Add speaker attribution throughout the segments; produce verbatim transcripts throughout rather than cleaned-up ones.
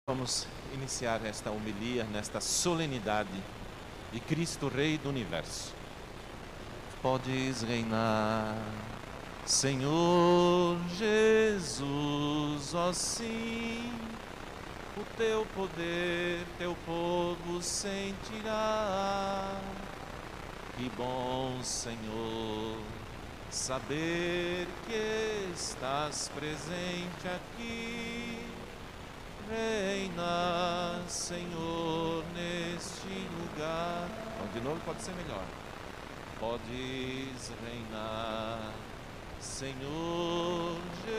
Speaker 1: Vamos iniciar esta homilia nesta solenidade de Cristo Rei do Universo. Podes reinar, Senhor Jesus, ó sim, o teu poder, teu povo sentirá. Que bom, Senhor, saber que estás presente aqui. Reina, Senhor, neste lugar. Então, de novo pode ser melhor. Podes reinar, Senhor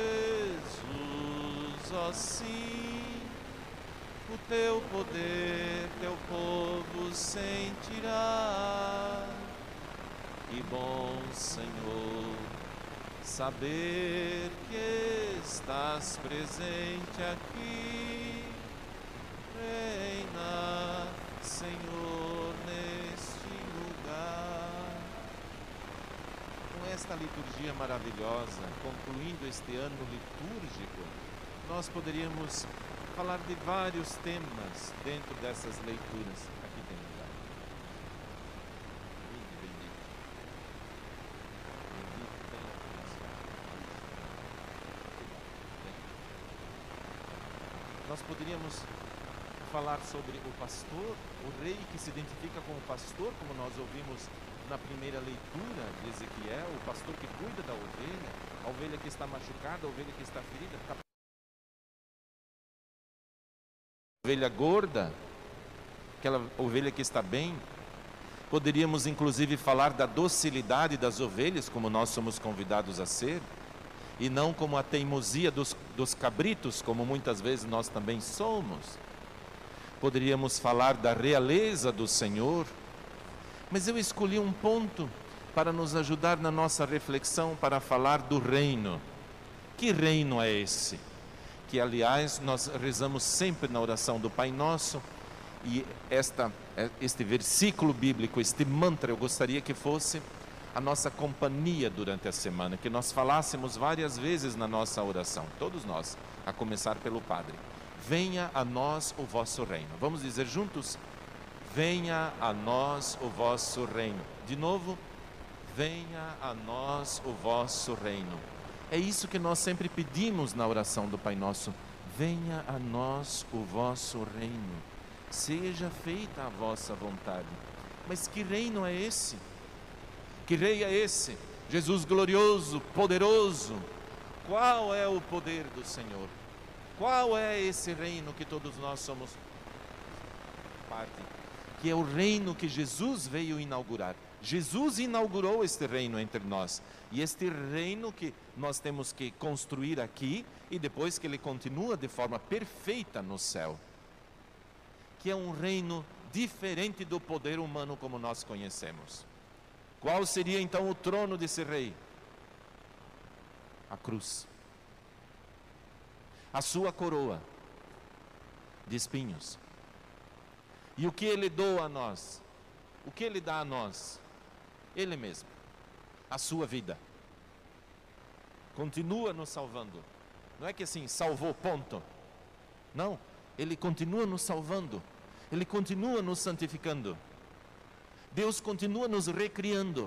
Speaker 1: Jesus, ó sim, o teu poder, teu povo sentirá. Que bom, Senhor, saber que estás presente aqui. Reina, Senhor, neste lugar. Com esta liturgia maravilhosa, concluindo este ano litúrgico, nós poderíamos falar de vários temas dentro dessas leituras. Aqui tem lugar. Bendito, bendito. Bendito tem Nós poderíamos falar sobre o pastor, o rei que se identifica como pastor, como nós ouvimos na primeira leitura de Ezequiel, o pastor que cuida da ovelha, a ovelha que está machucada, a ovelha que está ferida, a ovelha gorda, aquela ovelha que está bem. Poderíamos inclusive falar da docilidade das ovelhas, como nós somos convidados a ser, e não como a teimosia dos, dos cabritos, como muitas vezes nós também somos. Poderíamos falar da realeza do Senhor, mas eu escolhi um ponto para nos ajudar na nossa reflexão, para falar do reino. Que reino é esse? Que, aliás, nós rezamos sempre na oração do Pai Nosso, e esta, este versículo bíblico, este mantra, eu gostaria que fosse a nossa companhia durante a semana, que nós falássemos várias vezes na nossa oração, todos nós, a começar pelo Padre. Venha a nós o vosso reino. Vamos dizer juntos? Venha a nós o vosso reino. De novo, venha a nós o vosso reino. É isso que nós sempre pedimos na oração do Pai Nosso. Venha a nós o vosso reino. Seja feita a vossa vontade. Mas que reino é esse? Que rei é esse? Jesus glorioso, poderoso. Qual é o poder do Senhor? Qual é esse reino que todos nós somos parte? Que é o reino que Jesus veio inaugurar. Jesus inaugurou este reino entre nós. E este reino que nós temos que construir aqui, e depois que ele continua de forma perfeita no céu. Que é um reino diferente do poder humano como nós conhecemos. Qual seria então o trono desse rei? A cruz. A sua coroa de espinhos. E o que ele doa a nós? O que ele dá a nós? Ele mesmo. A sua vida. Continua nos salvando. Não é que assim, salvou, ponto. Não, ele continua nos salvando. Ele continua nos santificando. Deus continua nos recriando.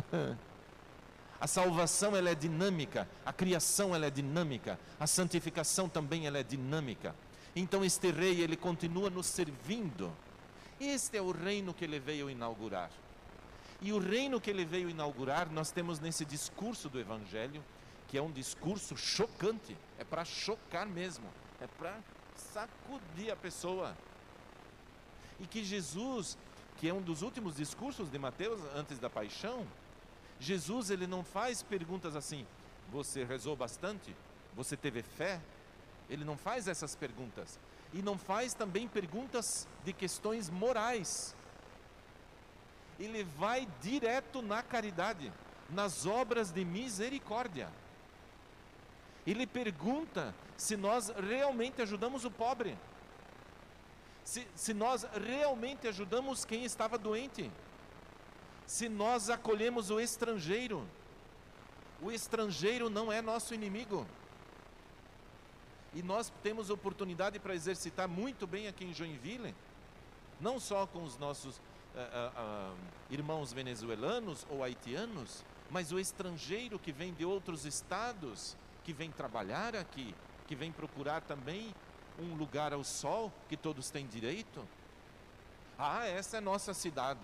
Speaker 1: A salvação ela é dinâmica, a criação ela é dinâmica, a santificação também ela é dinâmica. Então este rei ele continua nos servindo. Este é o reino que ele veio inaugurar. E o reino que ele veio inaugurar, nós temos nesse discurso do Evangelho, que é um discurso chocante, é para chocar mesmo, é para sacudir a pessoa. E que Jesus, que é um dos últimos discursos de Mateus antes da paixão, Jesus ele não faz perguntas assim, você rezou bastante? Você teve fé? Ele não faz essas perguntas. E não faz também perguntas de questões morais. Ele vai direto na caridade, nas obras de misericórdia. Ele pergunta se nós realmente ajudamos o pobre. Se, se nós realmente ajudamos quem estava doente. Se nós acolhemos o estrangeiro. O estrangeiro não é nosso inimigo. E nós temos oportunidade para exercitar muito bem aqui em Joinville, não só com os nossos uh, uh, uh, irmãos venezuelanos ou haitianos, mas o estrangeiro que vem de outros estados, que vem trabalhar aqui, que vem procurar também um lugar ao sol, que todos têm direito. Ah, essa é nossa cidade.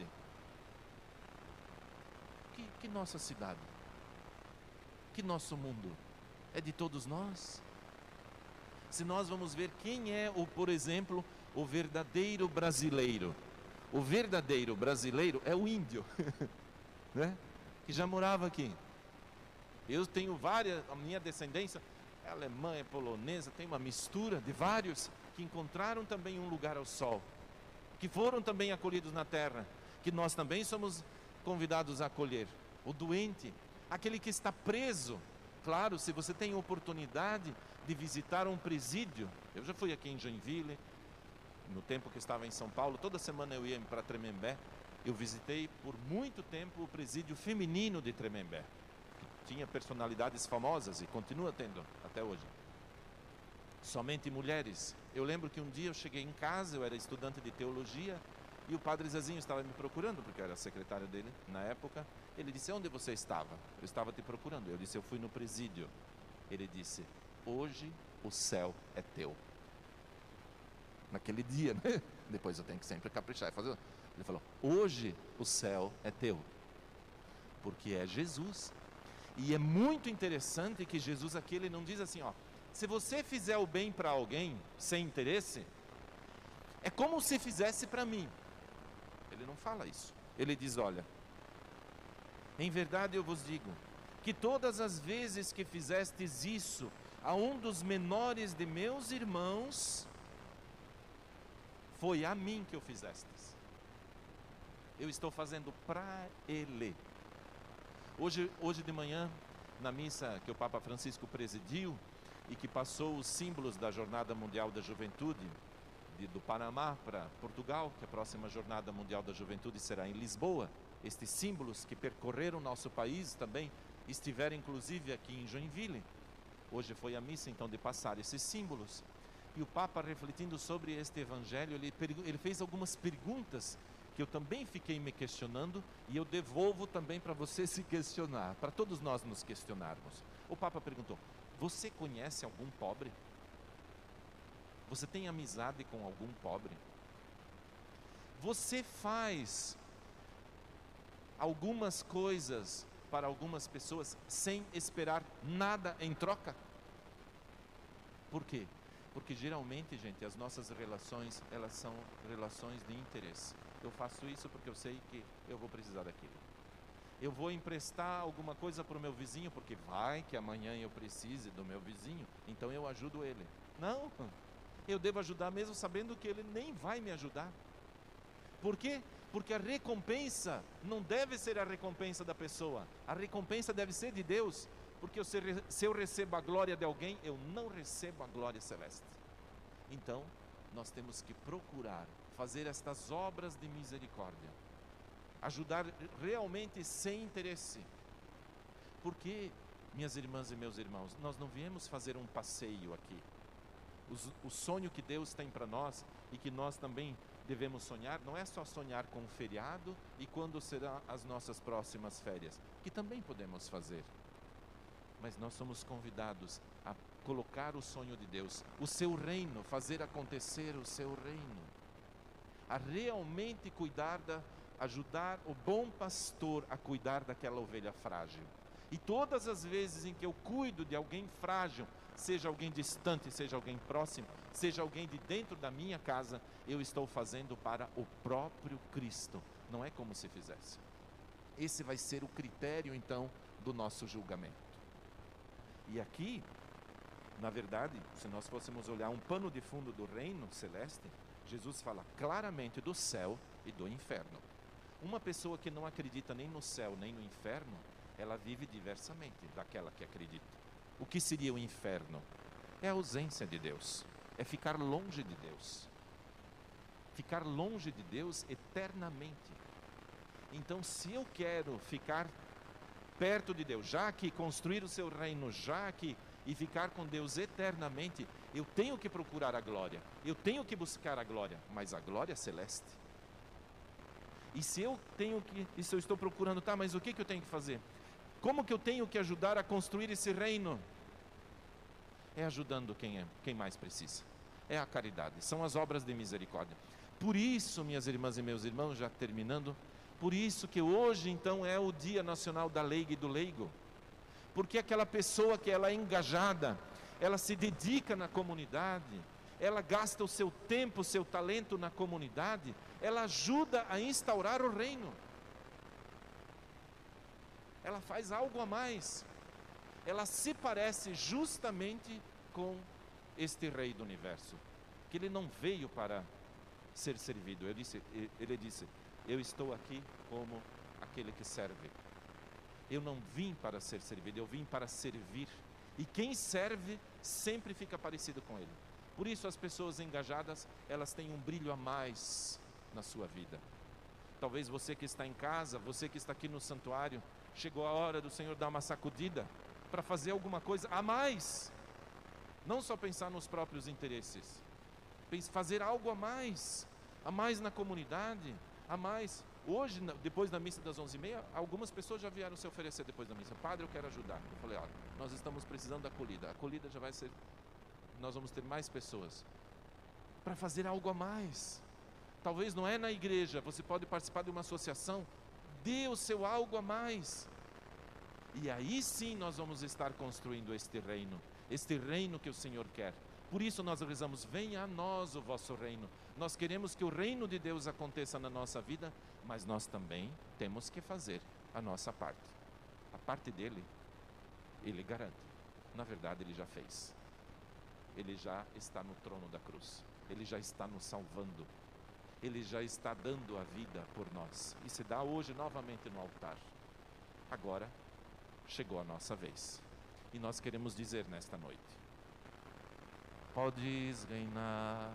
Speaker 1: Que, que nossa cidade? Que nosso mundo? É de todos nós? Se nós vamos ver quem é, o, por exemplo, o verdadeiro brasileiro. O verdadeiro brasileiro é o índio, né? Que já morava aqui. Eu tenho várias, a minha descendência é alemã, é polonesa, tem uma mistura de vários que encontraram também um lugar ao sol, que foram também acolhidos na terra, que nós também somos convidados a acolher. O doente, aquele que está preso. Claro, se você tem oportunidade de visitar um presídio, eu já fui aqui em Joinville, no tempo que estava em São Paulo, toda semana eu ia para Tremembé, eu visitei por muito tempo o presídio feminino de Tremembé, que tinha personalidades famosas e continua tendo até hoje. Somente mulheres. Eu lembro que um dia eu cheguei em casa, eu era estudante de teologia, e o padre Zezinho estava me procurando, porque eu era secretário dele na época. Ele disse: onde você estava? Eu estava te procurando. Eu disse: eu fui no presídio. Ele disse: hoje o céu é teu. Naquele dia, né? Depois eu tenho que sempre caprichar e fazer. Ele falou: hoje o céu é teu, porque é Jesus. E é muito interessante que Jesus aqui, ele não diz assim, ó, se você fizer o bem para alguém sem interesse, é como se fizesse para mim. Ele não fala isso. Ele diz: olha, em verdade eu vos digo, que todas as vezes que fizestes isso a um dos menores de meus irmãos, foi a mim que o fizestes. Eu estou fazendo para ele. Hoje, hoje de manhã, na missa que o Papa Francisco presidiu e que passou os símbolos da Jornada Mundial da Juventude, de, do Panamá para Portugal, que a próxima Jornada Mundial da Juventude será em Lisboa. Estes símbolos que percorreram nosso país também estiveram inclusive aqui em Joinville. Hoje foi a missa então de passar esses símbolos. E o Papa, refletindo sobre este Evangelho, ele, ele fez algumas perguntas que eu também fiquei me questionando, e eu devolvo também para você se questionar, para todos nós nos questionarmos. O Papa perguntou: você conhece algum pobre? Você tem amizade com algum pobre? Você faz algumas coisas para algumas pessoas sem esperar nada em troca? Por quê? Porque geralmente, gente, as nossas relações, elas são relações de interesse. Eu faço isso porque eu sei que eu vou precisar daquilo. Eu vou emprestar alguma coisa para o meu vizinho, porque vai que amanhã eu precise do meu vizinho, então eu ajudo ele. Não, eu devo ajudar mesmo sabendo que ele nem vai me ajudar. Por quê? Porque a recompensa não deve ser a recompensa da pessoa, a recompensa deve ser de Deus. Porque se eu recebo a glória de alguém, eu não recebo a glória celeste. Então, nós temos que procurar fazer estas obras de misericórdia, ajudar realmente sem interesse. Porque, minhas irmãs e meus irmãos, nós não viemos fazer um passeio aqui. O, o sonho que Deus tem para nós e que nós também devemos sonhar, não é só sonhar com o feriado e quando serão as nossas próximas férias, que também podemos fazer. Mas nós somos convidados a colocar o sonho de Deus, o seu reino, fazer acontecer o seu reino, a realmente cuidar da, ajudar o bom pastor a cuidar daquela ovelha frágil. E todas as vezes em que eu cuido de alguém frágil, seja alguém distante, seja alguém próximo, seja alguém de dentro da minha casa, eu estou fazendo para o próprio Cristo, não é como se fizesse. Esse vai ser o critério então do nosso julgamento. E aqui, na verdade, se nós fôssemos olhar um pano de fundo do reino celeste, Jesus fala claramente do céu e do inferno. Uma pessoa que não acredita nem no céu nem no inferno, ela vive diversamente daquela que acredita. O que seria o inferno? É a ausência de Deus, é ficar longe de Deus. Ficar longe de Deus eternamente. Então, se eu quero ficar perto de Deus, já que construir o seu reino, já que e ficar com Deus eternamente, eu tenho que procurar a glória, eu tenho que buscar a glória, mas a glória celeste. E se eu tenho que, e se eu estou procurando, tá, mas o que, que eu tenho que fazer? Como que eu tenho que ajudar a construir esse reino? É ajudando quem, é, quem mais precisa. É a caridade, são as obras de misericórdia. Por isso, minhas irmãs e meus irmãos, já terminando, por isso que hoje então é o Dia Nacional da Leiga e do Leigo. Porque aquela pessoa que ela é engajada, ela se dedica na comunidade, ela gasta o seu tempo, o seu talento na comunidade, ela ajuda a instaurar o reino. Ela faz algo a mais. Ela se parece justamente com este Rei do Universo, que ele não veio para ser servido. Ele disse, ele disse, eu estou aqui como aquele que serve. Eu não vim para ser servido, eu vim para servir. E quem serve sempre fica parecido com ele. Por isso as pessoas engajadas, elas têm um brilho a mais na sua vida. Talvez você que está em casa, você que está aqui no santuário, chegou a hora do Senhor dar uma sacudida para fazer alguma coisa a mais. Não só pensar nos próprios interesses. Fazer algo a mais. A mais na comunidade, a mais. Hoje, depois da missa das onze e meia, algumas pessoas já vieram se oferecer depois da missa. Padre, eu quero ajudar. Eu falei, olha, nós estamos precisando da acolhida. A acolhida já vai ser, nós vamos ter mais pessoas. Para fazer algo a mais. Talvez não é na igreja, você pode participar de uma associação. Dê o seu algo a mais. E aí sim nós vamos estar construindo este reino. Este reino que o Senhor quer. Por isso nós rezamos, venha a nós o vosso reino. Nós queremos que o reino de Deus aconteça na nossa vida, mas nós também temos que fazer a nossa parte. A parte dele, ele garante. Na verdade, ele já fez. Ele já está no trono da cruz. Ele já está nos salvando. Ele já está dando a vida por nós. E se dá hoje novamente no altar. Agora, chegou a nossa vez. E nós queremos dizer nesta noite, podes reinar,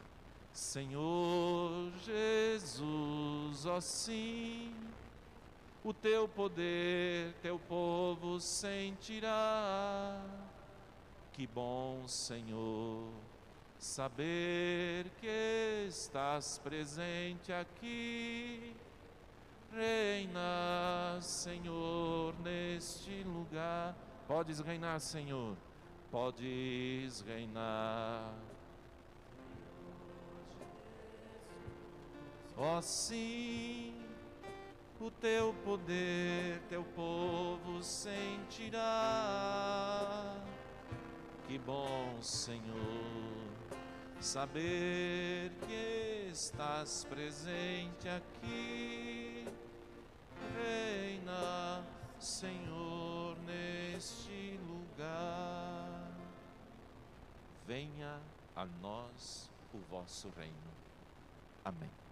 Speaker 1: Senhor Jesus, ó sim, o teu poder, teu povo sentirá. Que bom, Senhor, saber que estás presente aqui. Reina, Senhor, neste lugar. Podes reinar, Senhor. Podes reinar, ó sim, o teu poder, teu povo sentirá. Que bom, Senhor, saber que estás presente aqui. Reina, Senhor, neste lugar. Venha a nós o vosso reino. Amém.